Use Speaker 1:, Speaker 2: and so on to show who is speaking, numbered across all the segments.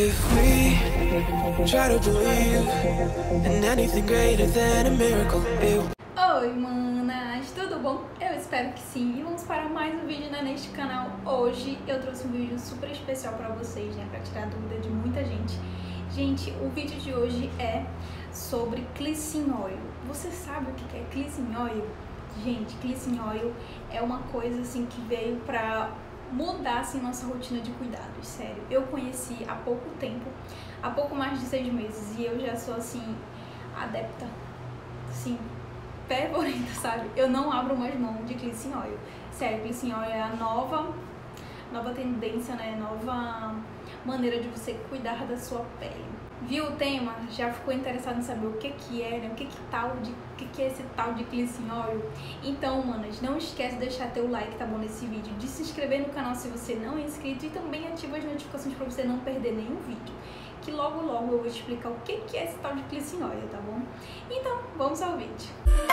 Speaker 1: If we try to believe in anything greater than a miracle,
Speaker 2: Oi, manas! Tudo bom? Eu espero que sim. E vamos para mais um vídeo, né, neste canal. Hoje eu trouxe um vídeo super especial para vocês, né, para tirar dúvida de muita gente. Gente, o vídeo de hoje é sobre Cleansing Oil. Você sabe o que é Cleansing Oil? Gente, Cleansing Oil é uma coisa assim que veio para mudar assim nossa rotina de cuidados, sério. Eu conheci há pouco tempo, há pouco mais de 6 meses, e eu já sou assim adepta, sim, fervorenta, sabe? Eu não abro mais mão de Cleansing Oil. Sério, Cleansing Oil é a nova tendência, né? Nova maneira de você cuidar da sua pele. Viu o tema? Já ficou interessado em saber o que é, né? O que é esse tal de Cleansing Oil? Então, manas, não esquece de deixar teu like, tá bom, nesse vídeo, de se inscrever no canal se você não é inscrito e também ativa as notificações pra você não perder nenhum vídeo, que logo eu vou te explicar o que é esse tal de Cleansing Oil, tá bom? Então, vamos ao vídeo.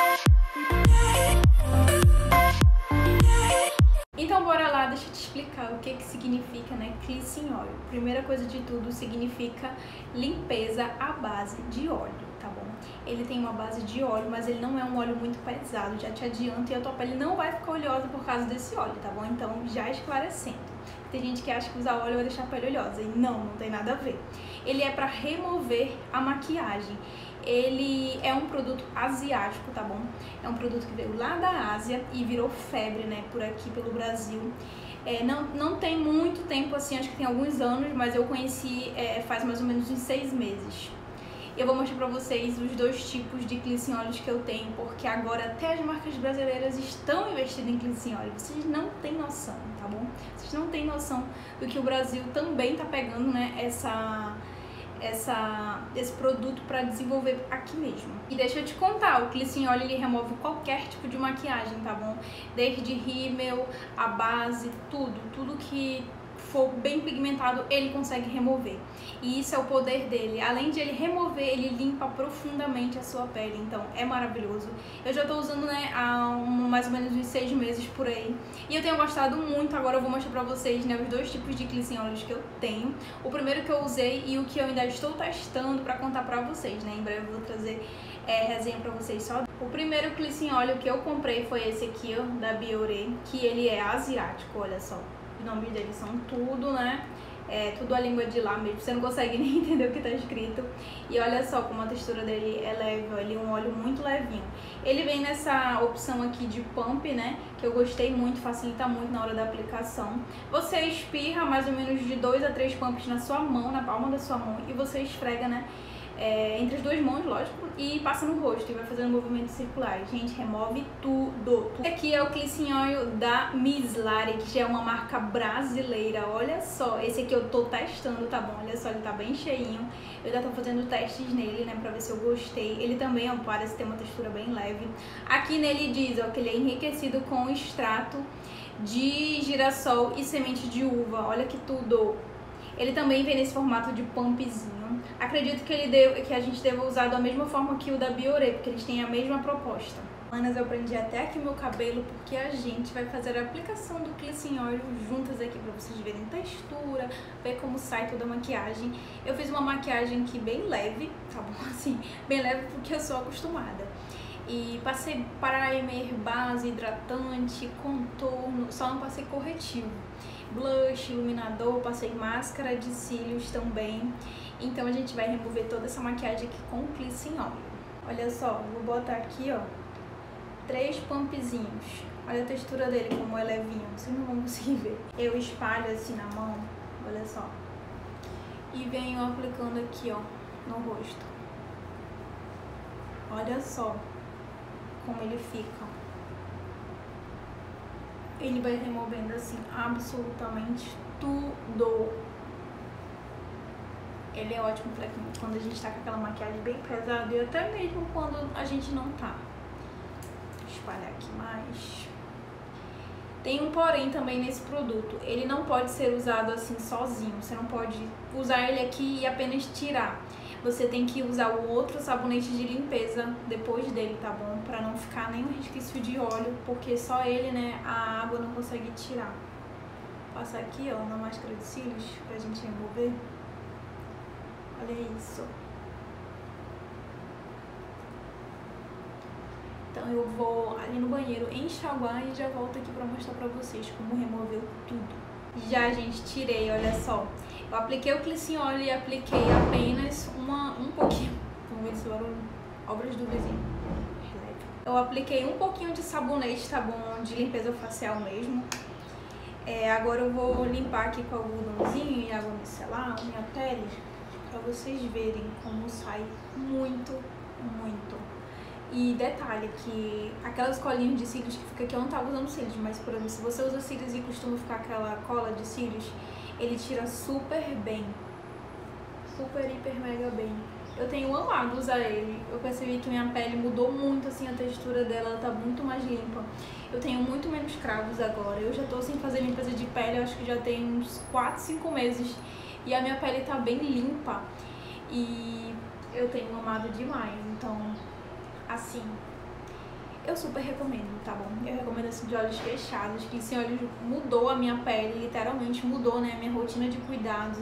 Speaker 2: Então bora lá, deixa eu te explicar o que significa, né, Cleansing Oil. Primeira coisa de tudo, significa limpeza à base de óleo, tá bom? Ele tem uma base de óleo, mas ele não é um óleo muito pesado, já te adianto, e a tua pele não vai ficar oleosa por causa desse óleo, tá bom? Então, já esclarecendo. Tem gente que acha que usar óleo vai deixar a pele oleosa, e não tem nada a ver. Ele é para remover a maquiagem. Ele é um produto asiático, tá bom? É um produto que veio lá da Ásia e virou febre, né, por aqui pelo Brasil. Não tem muito tempo assim, acho que tem alguns anos, mas eu conheci faz mais ou menos uns 6 meses. Eu vou mostrar pra vocês os dois tipos de Cleansing Oil que eu tenho, porque agora até as marcas brasileiras estão investindo em Cleansing Oil. Vocês não têm noção, tá bom? Vocês não têm noção do que o Brasil também tá pegando, né, esse produto para desenvolver aqui mesmo. E deixa eu te contar, o Cleansing Oil ele remove qualquer tipo de maquiagem, tá bom? Desde rímel, a base, tudo que for bem pigmentado, ele consegue remover. E isso é o poder dele. Além de ele remover, ele limpa profundamente a sua pele. Então, é maravilhoso. Eu já tô usando, né, há mais ou menos uns 6 meses por aí. E eu tenho gostado muito. Agora eu vou mostrar pra vocês, né, os dois tipos de Cleansing Oil que eu tenho. O primeiro que eu usei e o que eu ainda estou testando pra contar pra vocês, né. Em breve eu vou trazer resenha pra vocês só. O primeiro Cleansing Oil que eu comprei foi esse aqui, ó, da Bioré, que ele é asiático, olha só. Os nomes deles são tudo, né? Tudo a língua de lá mesmo, você não consegue nem entender o que tá escrito. E olha só como a textura dele é leve, ó, ele é um óleo muito levinho. Ele vem nessa opção aqui de pump, né? Que eu gostei muito, facilita muito na hora da aplicação. Você espirra mais ou menos de 2 a 3 pumps na sua mão, na palma da sua mão, e você esfrega, né? Entre as duas mãos, lógico, e passa no rosto e vai fazendo movimentos circulares. Gente, remove tudo. Esse aqui é o Cleansing Oil da Mislari, que já é uma marca brasileira. Olha só, esse aqui eu tô testando, tá bom? Olha só, ele tá bem cheinho. Eu já tô fazendo testes nele, né, pra ver se eu gostei. Ele também, ó, parece ter uma textura bem leve. Aqui nele diz, ó, que ele é enriquecido com extrato de girassol e semente de uva. Olha que tudo! Ele também vem nesse formato de pumpzinho. Acredito que a gente deva usar da mesma forma que o da Bioré, porque eles têm a mesma proposta. Manas, eu prendi até aqui meu cabelo, porque a gente vai fazer a aplicação do Cleansing Oil juntas aqui, pra vocês verem textura, ver como sai toda a maquiagem. Eu fiz uma maquiagem aqui bem leve, tá bom? Assim, bem leve porque eu sou acostumada. E passei primer, base, hidratante, contorno, só não passei corretivo. Blush, iluminador, passei máscara de cílios também. Então a gente vai remover toda essa maquiagem aqui com o Cleansing Oil. Olha só, vou botar aqui, ó, 3 pumpzinhos. Olha a textura dele, como é levinho, vocês não vão conseguir ver. Eu espalho assim na mão, olha só. E venho aplicando aqui, ó, no rosto. Olha só como ele fica. Ele vai removendo assim absolutamente tudo. Ele é ótimo pra quando a gente tá com aquela maquiagem bem pesada e até mesmo quando a gente não tá. Vou espalhar aqui mais. Tem um porém também nesse produto. Ele não pode ser usado assim sozinho. Você não pode usar ele aqui e apenas tirar. Você tem que usar o outro sabonete de limpeza depois dele, tá bom? Pra não ficar nenhum resquício de óleo, porque só ele, né, a água não consegue tirar. Vou passar aqui, ó, na máscara de cílios pra gente remover. olha isso. Então eu vou ali no banheiro enxaguar e já volto aqui pra mostrar pra vocês como removeu tudo. Já, gente, tirei, olha só. Eu apliquei o Cleansing Oil e apliquei apenas um pouquinho. Vamos ver se barulho. Obras do vizinho. Eu apliquei um pouquinho de sabonete, tá bom? De limpeza facial mesmo. Agora eu vou limpar aqui com algodãozinho e água micelar a minha pele, pra vocês verem como sai muito, muito. E detalhe que aquelas colinhas de cílios que fica aqui, eu não tava usando cílios, mas por exemplo, se você usa cílios e costuma ficar aquela cola de cílios, ele tira super bem. Super, hiper, mega bem. Eu tenho amado usar ele. Eu percebi que minha pele mudou muito, assim, a textura dela, ela tá muito mais limpa. Eu tenho muito menos cravos agora. Eu já tô sem fazer limpeza de pele, eu acho que já tem uns 4, 5 meses. E a minha pele tá bem limpa. E eu tenho amado demais. Então, assim, eu super recomendo, tá bom? Eu recomendo assim de olhos fechados, que esse óleo mudou a minha pele, literalmente mudou, né? A minha rotina de cuidados,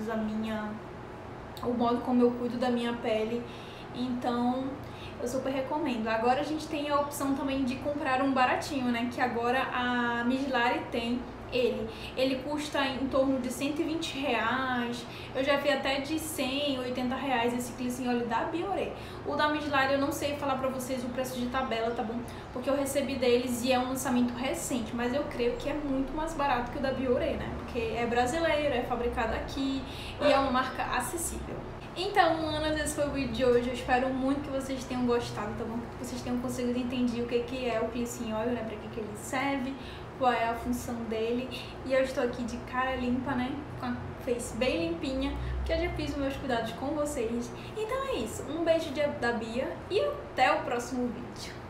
Speaker 2: o modo como eu cuido da minha pele. Então, eu super recomendo. Agora a gente tem a opção também de comprar um baratinho, né? Que agora a Migilari tem ele. Ele custa em torno de R$120. Eu já vi até de R$180 esse Cleansing Oil da Bioré. O da Migilari eu não sei falar pra vocês o preço de tabela, tá bom? Porque eu recebi deles e é um lançamento recente. Mas eu creio que é muito mais barato que o da Bioré, né? Porque é brasileiro, é fabricado aqui e é uma marca acessível. Então, manas, esse foi o vídeo de hoje. Eu espero muito que vocês tenham gostado, tá bom? Que vocês tenham conseguido entender o que é o Cleansing Oil, né? Pra que ele serve, qual é a função dele. E eu estou aqui de cara limpa, né? Com a face bem limpinha, porque eu já fiz os meus cuidados com vocês. Então é isso. Um beijo da Bia e até o próximo vídeo.